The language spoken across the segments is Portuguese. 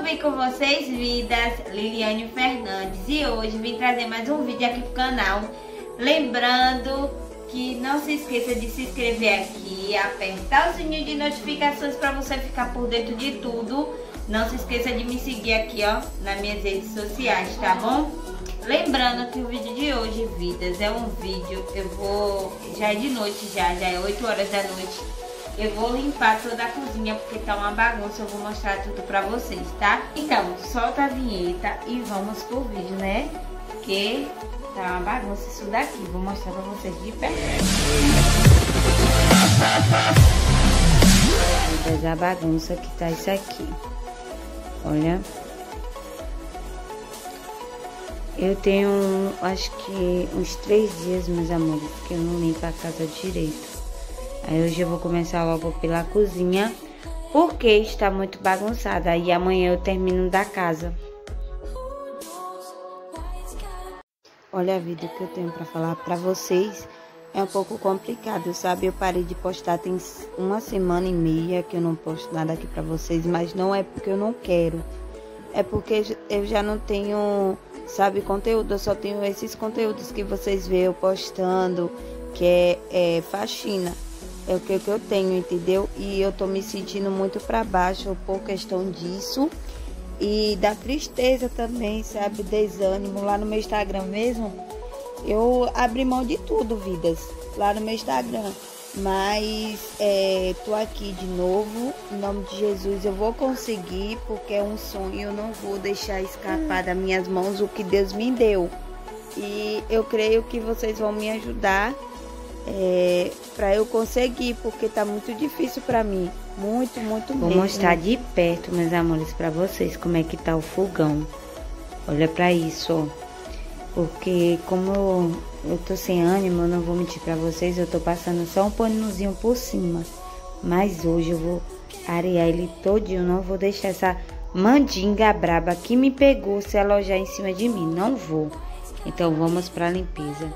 bem com vocês, vidas? Liliane Fernandes. E hoje vim trazer mais um vídeo aqui pro canal. Lembrando que não se esqueça de se inscrever aqui, apertar o sininho de notificações para você ficar por dentro de tudo. Não se esqueça de me seguir aqui, ó, nas minhas redes sociais, tá bom? Lembrando que o vídeo de hoje, vidas, é um vídeo, já é de noite já é 8 horas da noite. Eu vou limpar toda a cozinha porque tá uma bagunça, eu vou mostrar tudo pra vocês, tá? Então, solta a vinheta e vamos pro vídeo, né? Porque tá uma bagunça isso daqui, vou mostrar pra vocês de perto. A bagunça que tá isso aqui. Olha. Eu tenho, acho que uns 3 dias, meus amores, que eu não limpo a casa direito. Aí hoje eu vou começar logo pela cozinha, porque está muito bagunçada. Aí amanhã eu termino da casa. Olha a vida que eu tenho para falar para vocês. É um pouco complicado, sabe? Eu parei de postar tem 1 semana e meia que eu não posto nada aqui para vocês. Mas não é porque eu não quero. É porque eu já não tenho, sabe, conteúdo. Eu só tenho esses conteúdos que vocês veem eu postando, que é faxina. É o que eu tenho, entendeu? E eu tô me sentindo muito pra baixo por questão disso. E da tristeza também, sabe? Desânimo. Lá no meu Instagram mesmo, eu abri mão de tudo, vidas. Lá no meu Instagram. Mas tô aqui de novo. Em nome de Jesus eu vou conseguir, porque é um sonho. Eu não vou deixar escapar das minhas mãos o que Deus me deu. E eu creio que vocês vão me ajudar para eu conseguir, porque tá muito difícil para mim, muito mesmo. Vou mostrar de perto, meus amores, para vocês como é que tá o fogão. Olha para isso, ó. Porque como eu tô sem ânimo, eu não vou mentir para vocês, eu tô passando só um panozinho por cima. Mas hoje eu vou arear ele todinho, não vou deixar essa mandinga braba que me pegou se alojar em cima de mim, não vou. Então vamos para limpeza.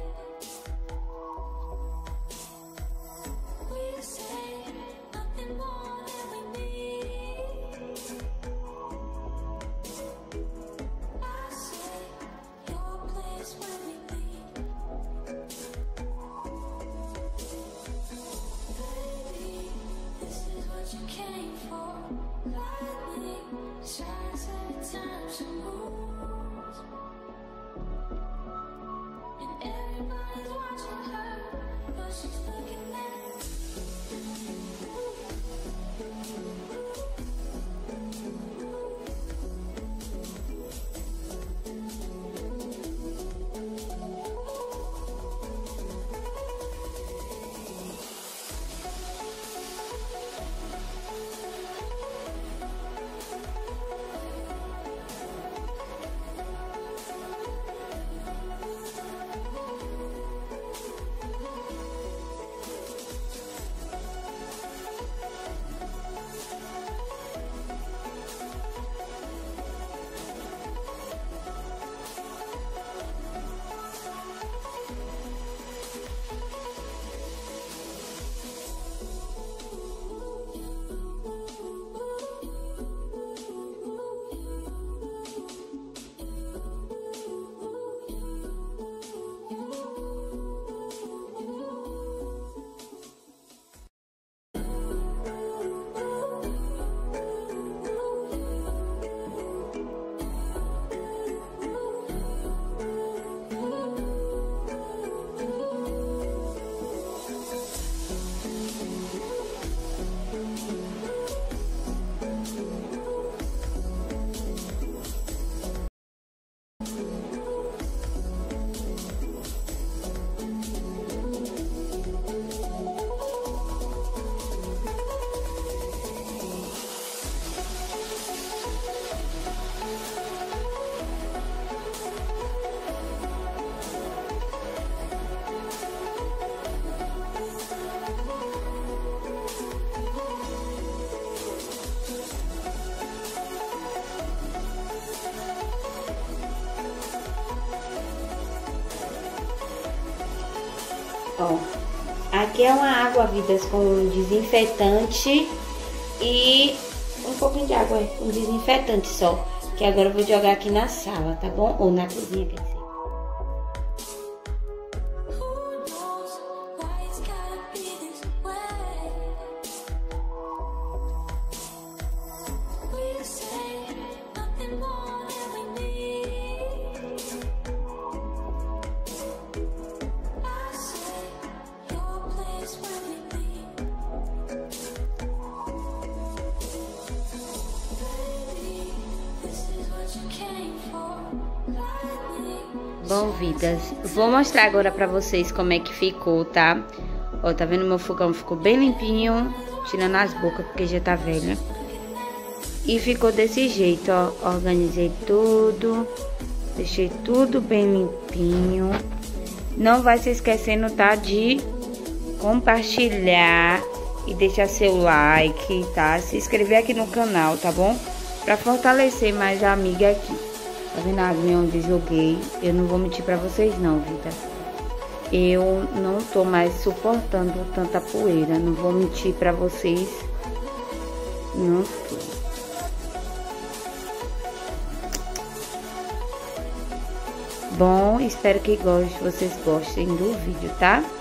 Ó, aqui é uma água, vidas, com desinfetante e um pouquinho de água, um desinfetante só. Que agora eu vou jogar aqui na sala, tá bom? Ou na cozinha, quer dizer. Bom, vidas, vou mostrar agora pra vocês como é que ficou, tá? Ó, tá vendo? Meu fogão ficou bem limpinho, tirando as bocas porque já tá velha. E ficou desse jeito, ó. Organizei tudo, deixei tudo bem limpinho. Não vai se esquecendo, tá? De compartilhar e deixar seu like, tá? Se inscrever aqui no canal, tá bom? Pra fortalecer mais a amiga aqui. Tá vendo a aguinha onde eu joguei? Eu não vou mentir pra vocês não, vida. Eu não tô mais suportando tanta poeira. Não vou mentir pra vocês. Não tô. Bom, espero que vocês gostem do vídeo, tá?